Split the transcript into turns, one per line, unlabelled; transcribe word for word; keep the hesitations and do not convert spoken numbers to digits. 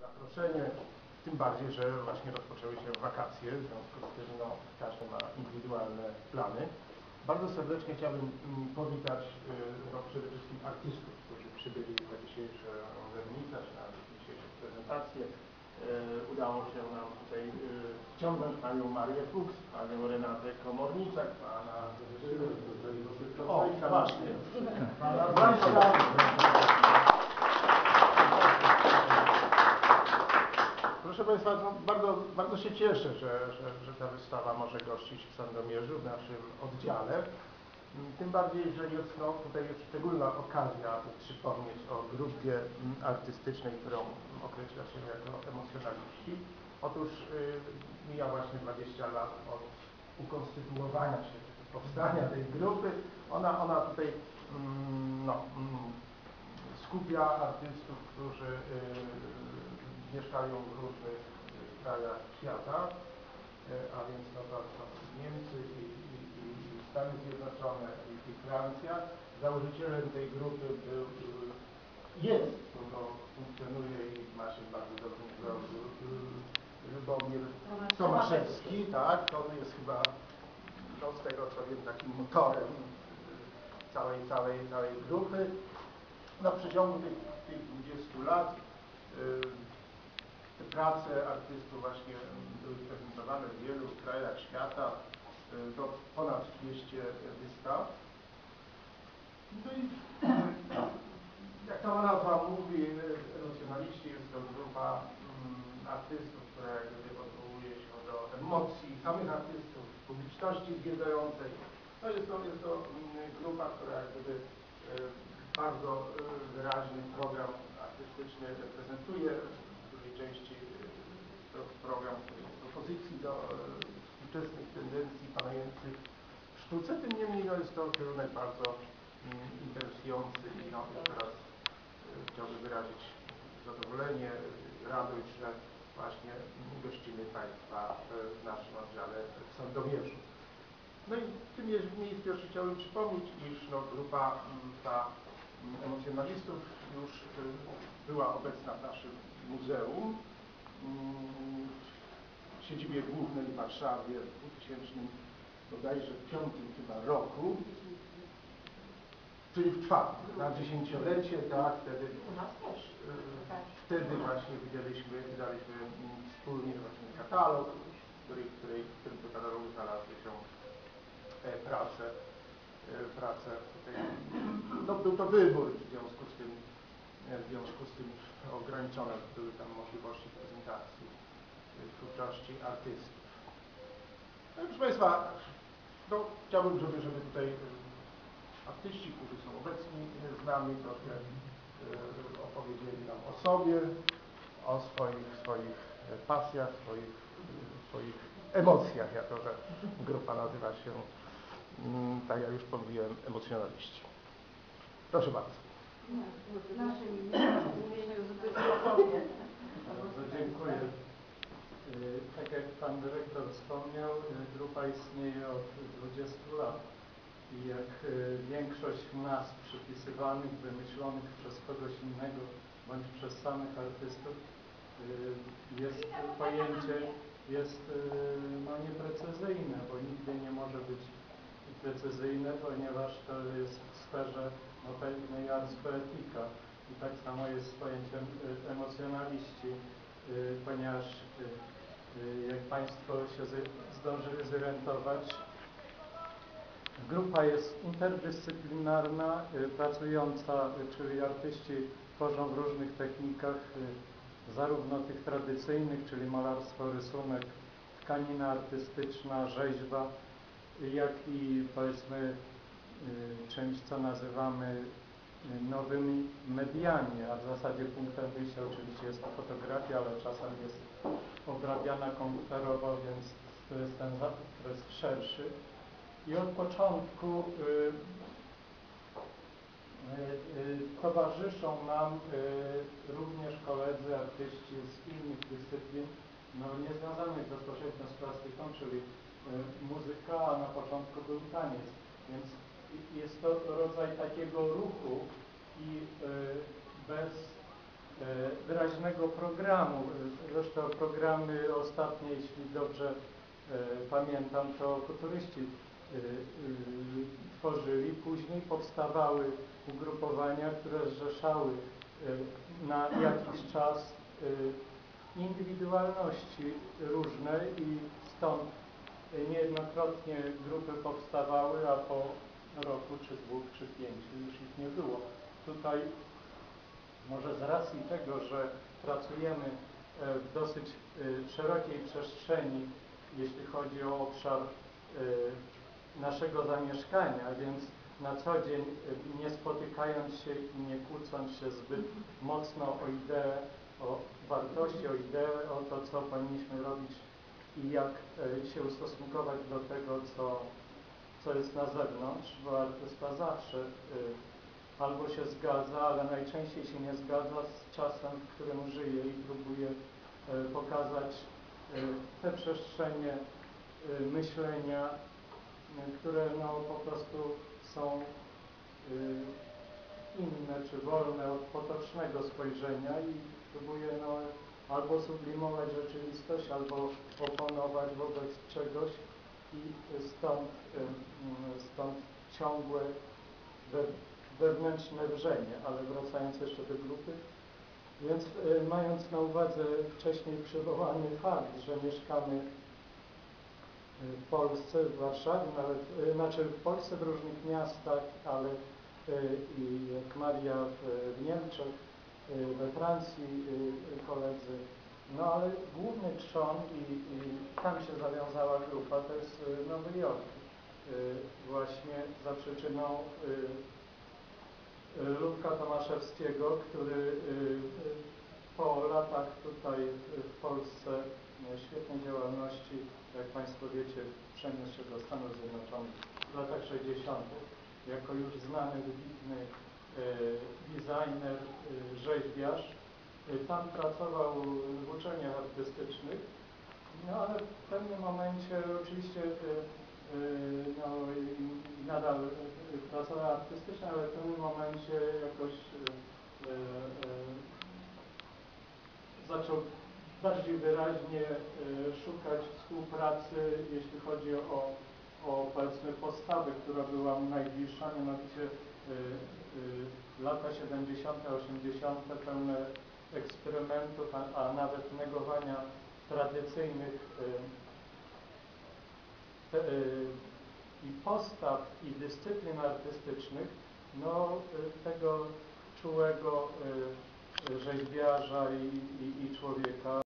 zaproszenie, tym bardziej, że właśnie rozpoczęły się wakacje, w związku z tym no, każdy ma indywidualne plany. Bardzo serdecznie chciałbym powitać no, przede wszystkim artystów, którzy przybyli na dzisiejsze wernisaż, na dzisiejszą prezentację. Udało się nam tutaj wciągnąć panią Marię Fuchs, panią Renatę Komorniczak, pana... O, właśnie. Pana Wrocław. Proszę Państwa, no, bardzo, bardzo się cieszę, że, że, że ta wystawa może gościć w Sandomierzu, w naszym oddziale. Tym bardziej, że jest no, tutaj jest szczególna okazja, aby przypomnieć o grupie artystycznej, którą określa się jako emocjonaliści. Otóż y, mija właśnie dwadzieścia lat od ukonstytuowania się, czy powstania tej grupy. Ona, ona tutaj mm, no, mm, skupia artystów, którzy y, mieszkają w różnych krajach świata, a więc no to są Niemcy i, i, i Stany Zjednoczone i, i Francja. Założycielem tej grupy był, jest, bo funkcjonuje i ma się bardzo dobrym Lubomir Tomaszewski, tak, to jest chyba no, z tego co wiem takim motorem całej, całej, całej grupy. No, w przeciągu tych, tych dwudziestu lat te prace artystów właśnie były prezentowane w wielu krajach świata, do ponad dwieście wystaw. No i jak sama nazwa mówi, emocjonaliści jest to grupa artystów, która jak gdyby odwołuje się do emocji samych artystów, publiczności zwiedzającej. No jest to, jest to grupa, która jak gdyby bardzo wyraźny program artystyczny prezentuje. W dużej części to program, który jest w opozycji do współczesnych tendencji panających w sztuce. Tym niemniej no, jest to kierunek bardzo mm, interesujący i no, jeszcze raz y, chciałbym wyrazić zadowolenie, radość, że właśnie gościmy Państwa w naszym oddziale w Sandomierzu. No i w tym miejscu jeszcze chciałbym przypomnieć, iż no, grupa ta emocjonalistów już y, była obecna w naszym muzeum w siedzibie głównej w Warszawie w dwutysięcznym bodajże piątym chyba roku, czyli w czwartym, na dziesięciolecie, tak, wtedy, wtedy właśnie wydaliśmy, wydaliśmy wspólnie właśnie katalog, który, który, w którym do katalogu znalazły się prace, prace tutaj, no był to wybór, w związku z tym, w związku z tym ograniczone były tam możliwości prezentacji twórczości artystów. No, proszę Państwa, no, chciałbym, żeby, żeby tutaj artyści, którzy są obecni z nami, trochę y, opowiedzieli nam o sobie, o swoich, swoich pasjach, swoich, swoich emocjach, jako że grupa nazywa się, mm, tak jak już powiedziałem, emocjonaliści. Proszę bardzo.
W naszym imieniu zupełnie.
Bardzo dziękuję. Tak jak Pan Dyrektor wspomniał, grupa istnieje od dwudziestu lat i jak większość nazw przypisywanych, wymyślonych przez kogoś innego bądź przez samych artystów, jest pojęcie jest no, nieprecyzyjne, bo nigdy nie może być precyzyjne, ponieważ to jest w sferze no, pewnej ars poetica. I tak samo jest z pojęciem emocjonaliści, ponieważ jak Państwo się zdążyli zorientować, grupa jest interdyscyplinarna, pracująca, czyli artyści tworzą w różnych technikach, zarówno tych tradycyjnych, czyli malarstwo, rysunek, tkanina artystyczna, rzeźba, jak i powiedzmy czymś, co nazywamy nowymi mediami, a w zasadzie punktem wyjścia oczywiście jest to fotografia, ale czasem jest obrabiana komputerowo, więc to jest ten zakres szerszy. I od początku y, y, y, towarzyszą nam y, również koledzy, artyści z innych dyscyplin, no niezwiązanych bezpośrednio z plastyką, czyli y, muzyka, a na początku był taniec. Więc jest to rodzaj takiego ruchu i y, bez y, wyraźnego programu. Zresztą programy ostatnie, jeśli dobrze e, pamiętam, to futuryści e, e, tworzyli. Później powstawały ugrupowania, które zrzeszały e, na jakiś czas e, indywidualności różne i stąd niejednokrotnie grupy powstawały, a po roku, czy dwóch, czy pięciu już ich nie było. Tutaj może z racji tego, że pracujemy w dosyć szerokiej przestrzeni, jeśli chodzi o obszar naszego zamieszkania, więc na co dzień nie spotykając się i nie kłócąc się zbyt mocno o ideę, o wartości, o ideę, o to, co powinniśmy robić i jak się ustosunkować do tego, co, co jest na zewnątrz, bo artysta zawsze albo się zgadza, ale najczęściej się nie zgadza z czasem, w którym żyje i próbuje pokazać te przestrzenie myślenia, które no, po prostu są inne czy wolne od potocznego spojrzenia i próbuje no, albo sublimować rzeczywistość, albo oponować wobec czegoś i stąd, stąd ciągłe wewnętrzne wrzenie, ale wracając jeszcze do grupy, więc y, mając na uwadze wcześniej przywołany fakt, że mieszkamy w Polsce, w Warszawie, nawet, y, znaczy w Polsce w różnych miastach, ale y, i jak Maria w, w Niemczech, y, we Francji y, koledzy, no ale główny trzon i, i tam się zawiązała grupa, to jest y, Nowy Jork, y, właśnie za przyczyną y, Ludka Tomaszewskiego, który po latach tutaj w Polsce świetnej działalności, jak Państwo wiecie, przeniósł się do Stanów Zjednoczonych w latach sześćdziesiątych jako już znany, wybitny designer, rzeźbiarz. Tam pracował w uczelniach artystycznych, no ale w pewnym momencie oczywiście no, i nadal pracował artystycznie, ale w pewnym momencie jakoś e, e, zaczął bardziej wyraźnie e, szukać współpracy, jeśli chodzi o, o powiedzmy postawę, która była mu najbliższa, mianowicie e, e, lata siedemdziesiąte, osiemdziesiąte pełne eksperymentów, a, a nawet negowania tradycyjnych e, e, i postaw, i dyscyplin artystycznych, no tego czułego y, rzeźbiarza i, i, i